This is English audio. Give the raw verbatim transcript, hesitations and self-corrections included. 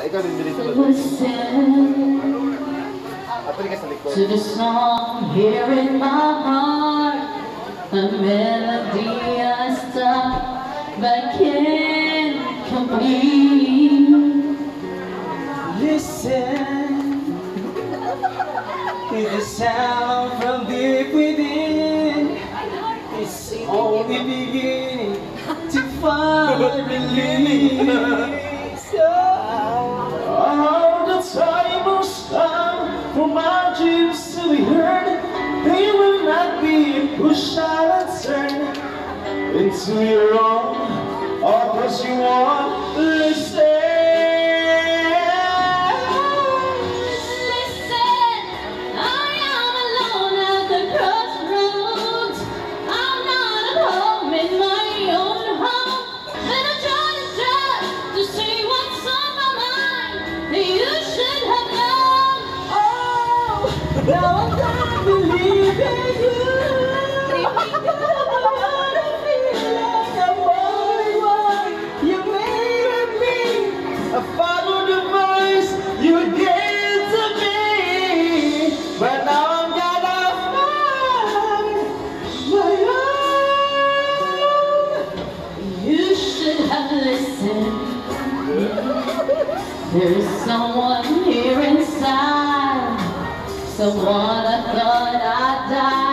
ikaw din dito. To the song here in my heart, a melody I stop but can't complete. Listen to the sound from deep within. It's only beginning to find release. Oh, the time must come for my dreams to be heard. They will not be pushed out and turned into your own, or cause you want. Listen. Now I'm not believing you. You made me. I followed the voice you gave to me, but now I'm gonna find my own. You should have listened. There's someone here inside. Someone I thought I'd die.